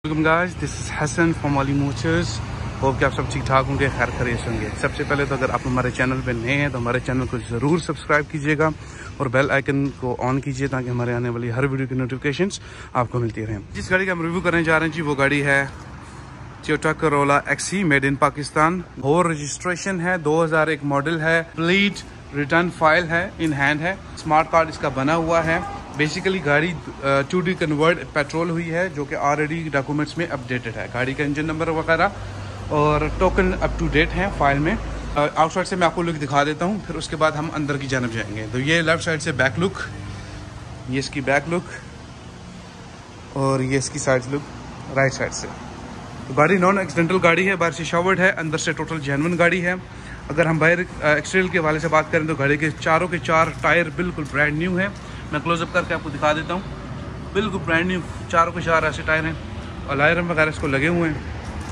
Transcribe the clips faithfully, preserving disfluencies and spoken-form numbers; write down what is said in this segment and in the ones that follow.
Welcome guys, this is Hasan from Ali Motors. Hope कि आप सब ठीक ठाक होंगे, खैर खैरियत होंगे। सबसे पहले तो अगर आप हमारे चैनल पे नए हैं तो हमारे चैनल को ज़रूर सब्सक्राइब कीजिएगा और बेल आइकन को ऑन कीजिए ताकि हमारे आने वाली हर वीडियो की नोटिफिकेशंस आपको मिलती रहें। जिस गाड़ी का हम रिव्यू करने जा रहे हैं जी, वो गाड़ी है Toyota Corolla Axio, made in Pakistan. और रजिस्ट्रेशन है दो हज़ार एक मॉडल है। प्लीट रिटर्न फाइल है, इन हैंड है। स्मार्ट कार्ड इसका बना हुआ है। बेसिकली गाड़ी टू डी कन्वर्ट पेट्रोल हुई है जो कि ऑलरेडी डॉक्यूमेंट्स में अपडेटेड है। गाड़ी का इंजन नंबर वगैरह और टोकन अप टू डेट है फाइल में। आउटसाइड से मैं आपको लुक दिखा देता हूँ, फिर उसके बाद हम अंदर की जानब जाएंगे। तो ये लेफ्ट साइड से बैक लुक, ये इसकी बैक लुक और ये इसकी साइड लुक राइट साइड से। तो गाड़ी नॉन एक्सीडेंटल गाड़ी है, बाहर से शावर्ड है, अंदर से टोटल जेन्युइन गाड़ी है। अगर हम बाहर एक्सटीरियर के हवाले से बात करें तो गाड़ी के चारों के चार टायर बिल्कुल ब्रांड न्यू है। मैं क्लोजअप करके आपको दिखा देता हूँ, बिल्कुल ब्रांड न्यू चारों के चार ऐसे टायर हैं और लायरम वगैरह इसको लगे हुए हैं।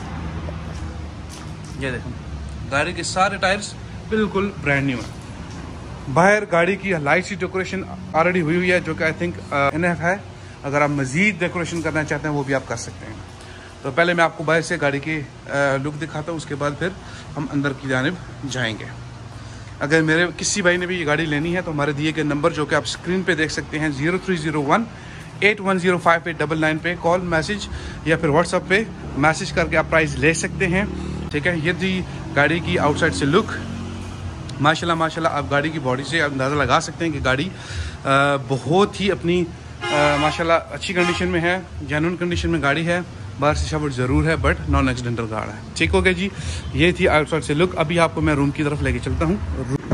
ये देखो, गाड़ी के सारे टायर्स बिल्कुल ब्रांड न्यू है। बाहर गाड़ी की लाइट सी डेकोरेशन ऑलरेडी हुई हुई है जो कि आई थिंक इनफ है। अगर आप मज़ीद डेकोरेशन करना चाहते हैं वो भी आप कर सकते हैं। तो पहले मैं आपको बाहर से गाड़ी की लुक दिखाता हूँ, उसके बाद फिर हम अंदर की जानिब जाएंगे। अगर मेरे किसी भाई ने भी ये गाड़ी लेनी है तो हमारे दिए गए नंबर जो कि आप स्क्रीन पे देख सकते हैं zero three zero one eight one zero five eight double nine पे कॉल, मैसेज या फिर व्हाट्सएप पे मैसेज करके आप प्राइस ले सकते हैं। ठीक है, ये थी गाड़ी की आउटसाइड से लुक। माशाल्लाह माशाल्लाह आप गाड़ी की बॉडी से अंदाज़ा लगा सकते हैं कि गाड़ी आ, बहुत ही अपनी आ, माशाल्लाह अच्छी कंडीशन में है, जेन्युइन कंडीशन में गाड़ी है। बाहर से शावर्ड ज़रूर है बट नॉन एक्सीडेंटल कार है। ठीक हो गया जी, ये थी आउटसाइड से लुक। अभी आपको मैं रूम की तरफ लेके चलता हूँ।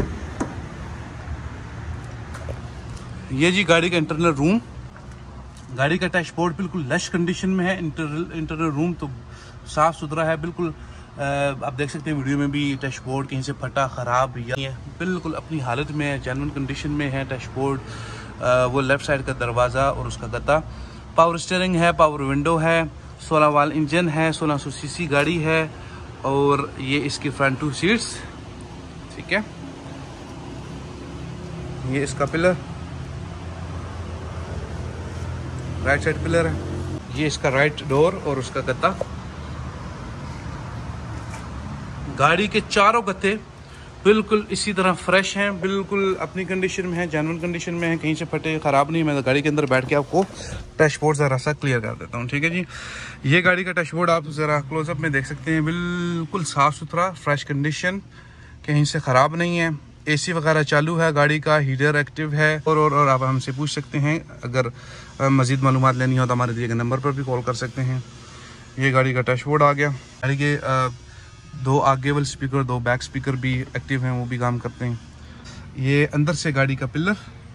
ये जी गाड़ी का इंटरनल रूम। गाड़ी का डैशबोर्ड बिल्कुल लश कंडीशन में है। इंटरनल इंटरनल रूम तो साफ़ सुथरा है बिल्कुल। आप देख सकते हैं वीडियो में भी डैशबोर्ड कहीं से फटा ख़राब या है, बिल्कुल अपनी हालत में है, जेन्युइन कंडीशन में है डैशबोर्ड। वो लेफ़्ट साइड का दरवाज़ा और उसका गत्ता। पावर स्टीयरिंग है, पावर विंडो है, सोलह वाल इंजन है, सोलह सौ सीसी गाड़ी है और ये इसकी फ्रंट टू सीट्स। ठीक है, ये इसका पिलर राइट साइड पिलर है, ये इसका राइट डोर और उसका गत्ता। गाड़ी के चारों गत्ते बिल्कुल इसी तरह फ्रेश हैं, बिल्कुल अपनी कंडीशन में है, जेन्युइन कंडीशन में है, कहीं से फटे ख़राब नहीं। मैं तो गाड़ी के अंदर बैठ के आपको डैशबोर्ड ज़रा सा क्लियर कर देता हूँ। ठीक है जी, ये गाड़ी का डैशबोर्ड आप ज़रा क्लोजअप में देख सकते हैं, बिल्कुल साफ़ सुथरा फ्रेश कंडीशन, कहीं से ख़राब नहीं है। एसी वगैरह चालू है, गाड़ी का हीटर एक्टिव है। और और, और आप हमसे पूछ सकते हैं, अगर मज़ीद मालूमात लेनी हो तो हमारे दिए गए नंबर पर भी कॉल कर सकते हैं। ये गाड़ी का डैशबोर्ड आ गया। गाड़ी के आ, दो आगे वाले स्पीकर, दो बैक स्पीकर भी एक्टिव हैं, वो भी काम करते हैं। ये अंदर से गाड़ी का पिलर,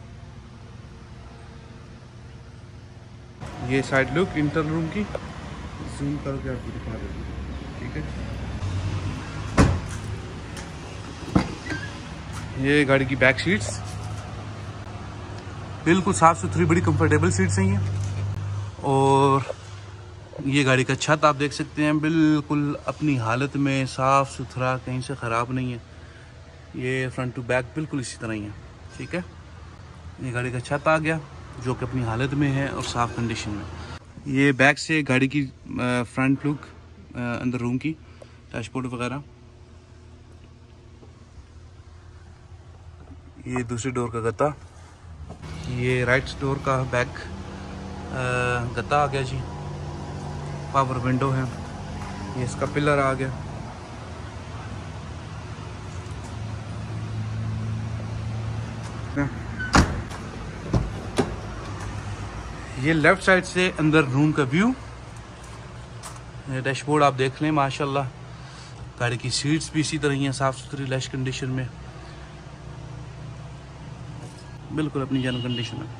ये साइड लुक इंटर रूम की जूम करके आपको दिखा देते हैं। ठीक है, ये गाड़ी की बैक सीट्स बिल्कुल साफ सुथरी, बड़ी कंफर्टेबल सीट्स हैं ये। और ये गाड़ी का छत आप देख सकते हैं, बिल्कुल अपनी हालत में, साफ़ सुथरा, कहीं से ख़राब नहीं है। ये फ्रंट टू बैक बिल्कुल इसी तरह ही है। ठीक है, ये गाड़ी का छत आ गया जो कि अपनी हालत में है और साफ़ कंडीशन में। ये बैक से गाड़ी की फ्रंट लुक अंदर रूम की, डैशबोर्ड वगैरह। ये दूसरी डोर का गत्ता, ये राइट डोर का बैक गत्ता आ गया जी। पावर विंडो है, ये इसका पिलर आ गया। ये लेफ्ट साइड से अंदर रूम का व्यू। ये डैशबोर्ड आप देख लें, माशाल्लाह गाड़ी की सीट्स भी इसी तरह ही हैं, साफ सुथरी लैश कंडीशन में, बिल्कुल अपनी जेन्युइन कंडीशन में।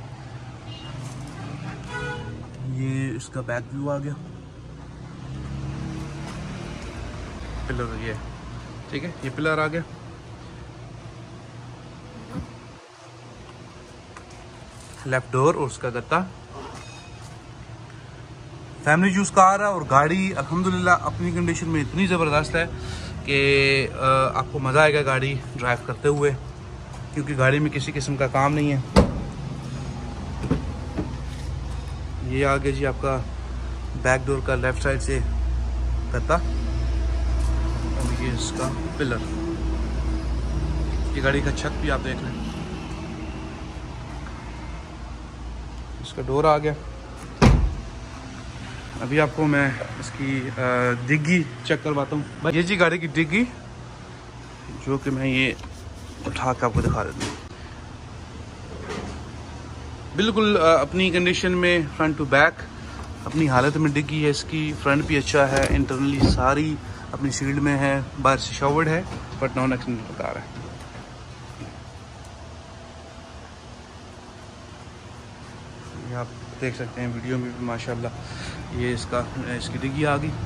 ये इसका बैक व्यू आ गया, पिलर ये। ठीक है, ये पिलर आ गया। लेफ्ट डोर और उसका गत्ता। फैमिली यूज कार है और गाड़ी अल्हम्दुलिल्लाह अपनी कंडीशन में इतनी ज़बरदस्त है कि आपको मज़ा आएगा गाड़ी ड्राइव करते हुए, क्योंकि गाड़ी में किसी किस्म का काम नहीं है। ये आगे जी आपका बैक डोर का लेफ्ट साइड से गत्ता और ये इसका पिलर। ये गाड़ी का छत भी आप देख लें, इसका डोर आ गया। अभी आपको मैं इसकी डिग्गी चेक करवाता हूँ। ये जी गाड़ी की डिग्गी, जो कि मैं ये उठा के आपको दिखा देता हूँ। बिल्कुल अपनी कंडीशन में, फ्रंट टू बैक अपनी हालत में डिग्गी है इसकी। फ्रंट भी अच्छा है, इंटरनली सारी अपनी शील्ड में है, बाहर से शॉवर्ड है, बट नॉन एक्सीडेंटल कार है। ये आप देख सकते हैं वीडियो में भी माशाल्लाह ये इसका इसकी डिग्गी आ गई।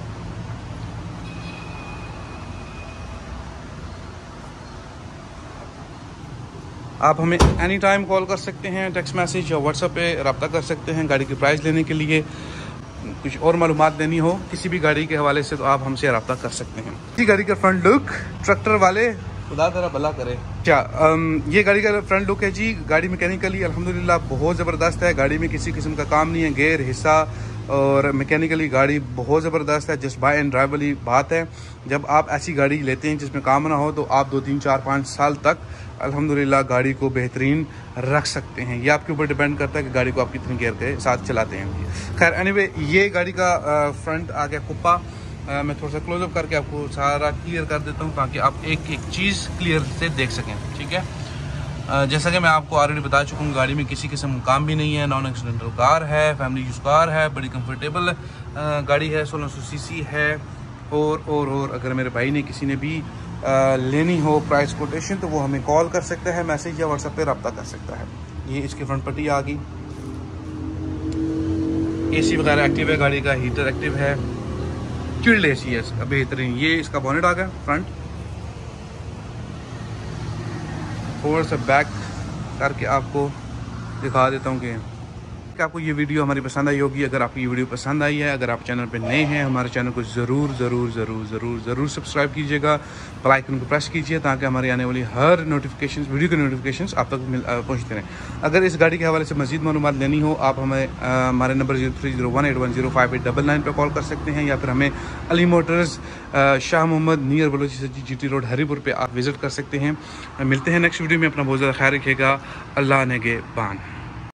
आप हमें एनी टाइम कॉल कर सकते हैं, टेक्स्ट मैसेज या व्हाट्सएप पे रब्ता कर सकते हैं। गाड़ी की प्राइस लेने के लिए, कुछ और मालूमात देनी हो किसी भी गाड़ी के हवाले से, तो आप हमसे रब्ता कर सकते हैं। इसी गाड़ी का फ्रंट लुक ट्रैक्टर वाले खुदा तेरा भला करे। क्या ये गाड़ी का फ्रंट लुक है जी। गाड़ी मैकेनिकली अल्हम्दुलिल्लाह बहुत ज़बरदस्त है। गाड़ी में किसी किस्म का काम नहीं है, गेयर हिस्सा और मैकेनिकली गाड़ी बहुत ज़बरदस्त है। जस्ट बाय एंड ड्राइव वाली बात है। जब आप ऐसी गाड़ी लेते हैं जिसमें काम ना हो, तो आप दो तीन चार पाँच साल तक अल्हम्दुलिल्लाह गाड़ी को बेहतरीन रख सकते हैं। ये आपके ऊपर डिपेंड करता है कि गाड़ी को आप कितनी गियर के साथ चलाते हैं। खैर एनीवे, ये गाड़ी का फ्रंट आ गया कुप्पा। आ, मैं थोड़ा सा क्लोजअप करके आपको सारा क्लियर कर देता हूँ ताकि आप एक एक चीज़ क्लियर से देख सकें। ठीक है, आ, जैसा कि मैं आपको ऑलरेडी बता चुका हूँ, गाड़ी में किसी किस्म का काम भी नहीं है, नॉन एक्सीडेंटल कार है, फैमिली यूज कार है, बड़ी कंफर्टेबल गाड़ी है, सोलह सौ सी सी है। और और और अगर मेरे भाई ने किसी ने भी आ, लेनी हो प्राइस कोटेशन, तो वो हमें कॉल कर सकता है, मैसेज या व्हाट्सएप पे रब्ता कर सकता है। ये इसकी फ्रंट पट्टी आ गई, एसी वगैरह एक्टिव है, गाड़ी का हीटर एक्टिव है, चिल्ड एसी है इसका बेहतरीन। ये इसका बॉनेट आ गया फ्रंट। थोड़ा सा बैक करके आपको दिखा देता हूँ कि आपको ये वीडियो हमारी पसंद आई होगी। अगर आपको ये वीडियो पसंद आई है, अगर आप चैनल पे नए हैं, हमारे चैनल को ज़रूर ज़रूर ज़रूर ज़रूर ज़रूर सब्सक्राइब कीजिएगा, बेल आइकन को प्रेस कीजिए ताकि हमारी आने वाली हर नोटिफिकेशन, वीडियो के नोटिफिकेशन आप तक मिल पहुँचते रहें। अगर इस गाड़ी के हवाले से मजीद मालूमात लेनी हो, आप हमें हमारे number zero three zero one eight one zero five eight double nine पर कॉल कर सकते हैं, या फिर हमें Ali Motors Shah Mohammad near Balochi Sajji G T road Haripur पर आप विज़िट कर सकते हैं। मिलते हैं नेक्स्ट वीडियो में। अपना बहुत ज़्यादा ख्याल रखिएगा। अल्लाह नेगेबान।